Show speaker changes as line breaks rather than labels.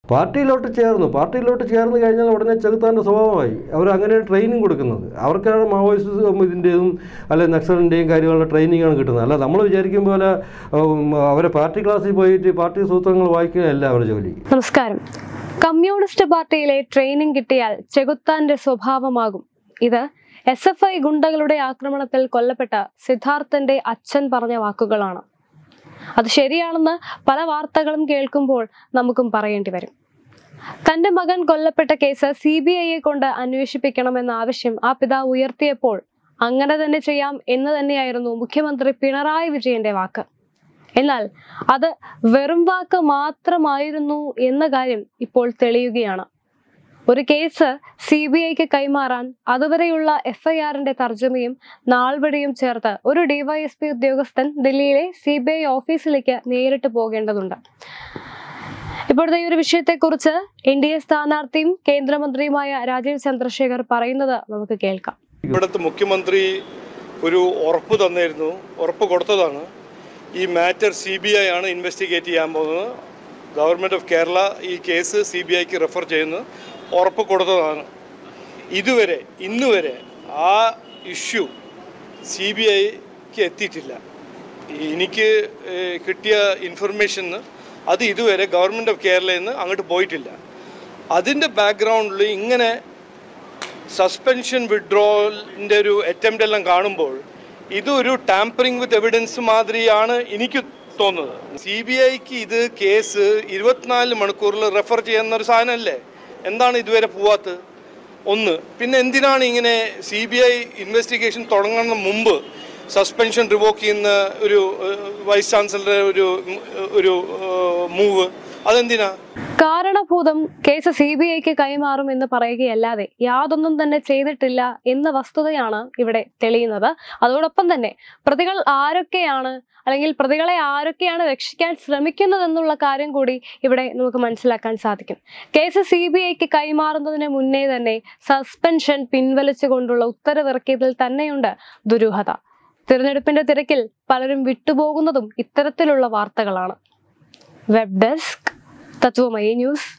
പാർട്ടിയിലോട്ട് ചേർന്ന് കഴിഞ്ഞാൽ ഉടനെ ചെകുത്താൻ്റെ സ്വഭാവമായി. അവരങ്ങനെ ട്രെയിനിങ് കൊടുക്കുന്നത്. അവർക്കാണ് മാവോയിസ്റ്റ് ഇതിൻ്റെയും അല്ലെങ്കിൽ നക്സലിൻ്റെയും കാര്യങ്ങളുടെ ട്രെയിനിങ്ങാണ് കിട്ടുന്നത്. അല്ല നമ്മൾ വിചാരിക്കും പോലെ അവരെ പാർട്ടി ക്ലാസ്സിൽ പോയിട്ട് പാർട്ടി സൂത്രങ്ങൾ വായിക്കുകയല്ല അവരുടെ ജോലി.
നമസ്കാരം. കമ്മ്യൂണിസ്റ്റ് പാർട്ടിയിലെ ട്രെയിനിങ് കിട്ടിയാൽ ചെകുത്താന്റെ സ്വഭാവമാകും. ഇത് SFI ഗുണ്ടകളുടെ ആക്രമണത്തിൽ കൊല്ലപ്പെട്ട സിദ്ധാർത്ഥന്റെ അച്ഛൻ പറഞ്ഞ വാക്കുകളാണ്. അത് ശരിയാണെന്ന് പല വാർത്തകളും കേൾക്കുമ്പോൾ നമുക്കും പറയേണ്ടി വരും. തന്റെ മകൻ കൊല്ലപ്പെട്ട കേസ് CBIയെ കൊണ്ട് അന്വേഷിപ്പിക്കണമെന്ന ആവശ്യം ആ പിതാവ് ഉയർത്തിയപ്പോൾ അങ്ങനെ തന്നെ ചെയ്യാം എന്ന് തന്നെയായിരുന്നു മുഖ്യമന്ത്രി പിണറായി വിജയന്റെ വാക്ക്. എന്നാൽ അത് വെറും വാക്ക് മാത്രമായിരുന്നു എന്ന കാര്യം ഇപ്പോൾ തെളിയുകയാണ്. ഒരു കേസ് CBIക്ക് കൈമാറാൻ അതുവരെയുള്ള FIRന്റെ തർജ്ജമയും നാൾവഴിയും ചേർത്ത് ഒരു DYSP ഉദ്യോഗസ്ഥൻ ദില്ലിയിലെ CBI ഓഫീസിലേക്ക് നേരിട്ട് പോകേണ്ടതുണ്ട്. ഇപ്പോഴത്തെ ഈ ഒരു വിഷയത്തെക്കുറിച്ച് NDA സ്ഥാനാർത്ഥിയും കേന്ദ്രമന്ത്രിയുമായ രാജീവ് ചന്ദ്രശേഖർ പറയുന്നത് നമുക്ക് കേൾക്കാം.
ഇവിടുത്തെ മുഖ്യമന്ത്രി ഒരു ഉറപ്പ് തന്നിരുന്നു, ഉറപ്പ് കൊടുത്തതാണ്. ഈ മാറ്റർ CBI ആണ് ഇൻവെസ്റ്റിഗേറ്റ് ചെയ്യാൻ പോകുന്നത്. ഗവൺമെൻറ് ഓഫ് കേരള ഈ കേസ് CBIക്ക് റെഫർ ചെയ്യുന്നു ഉറപ്പ് കൊടുത്തതാണ്. ഇന്ന് വരെ ആ ഇഷ്യൂ CBIക്ക് എത്തിയിട്ടില്ല. എനിക്ക് കിട്ടിയ ഇൻഫർമേഷന് അത് ഇതുവരെ ഗവൺമെൻറ് ഓഫ് കേരളയിൽ നിന്ന് അങ്ങോട്ട് പോയിട്ടില്ല. അതിൻ്റെ ബാക്ക്ഗ്രൗണ്ടിൽ ഇങ്ങനെ സസ്പെൻഷൻ വിഡ്രോവലിൻ്റെ ഒരു അറ്റംപ്റ്റ് എല്ലാം കാണുമ്പോൾ ഇതൊരു ടാമ്പറിങ് വിത്ത് എവിഡൻസ് മാതിരിയാണ് എനിക്ക് തോന്നുന്നത്. CBIക്ക് ഇത് കേസ് 24 മണിക്കൂറിൽ റെഫർ ചെയ്യുന്ന ഒരു സാധനമല്ലേ? എന്താണ് ഇതുവരെ പോവാത്തത്? ഒന്ന്, പിന്നെ എന്തിനാണ് ഇങ്ങനെ CBI ഇൻവെസ്റ്റിഗേഷൻ തുടങ്ങുന്ന മുമ്പ് സസ്പെൻഷൻ റിവോക്ക് ചെയ്യുന്ന ഒരു വൈസ് ചാൻസലറുടെ ഒരു മൂവ്? അതെന്തിനാ?
കാരണഭൂതം കേസ് CBIക്ക് കൈമാറും എന്ന് പറയുകയല്ലാതെ യാതൊന്നും തന്നെ ചെയ്തിട്ടില്ല എന്ന വസ്തുതയാണ് ഇവിടെ തെളിയുന്നത്. അതോടൊപ്പം തന്നെ പ്രതികൾ ആരൊക്കെയാണ് അല്ലെങ്കിൽ പ്രതികളെ ആരൊക്കെയാണ് രക്ഷിക്കാൻ ശ്രമിക്കുന്നതെന്നുള്ള കാര്യം കൂടി ഇവിടെ നമുക്ക് മനസ്സിലാക്കാൻ സാധിക്കും. കേസ് CBIക്ക് കൈമാറുന്നതിന് മുന്നേ തന്നെ സസ്പെൻഷൻ പിൻവലിച്ചുകൊണ്ടുള്ള ഉത്തരവിറക്കിയതിൽ തന്നെയുണ്ട് ദുരൂഹത. തിരഞ്ഞെടുപ്പിന്റെ തിരക്കിൽ പലരും വിട്ടുപോകുന്നതും ഇത്തരത്തിലുള്ള വാർത്തകളാണ്. Web desk Tatwamayi news.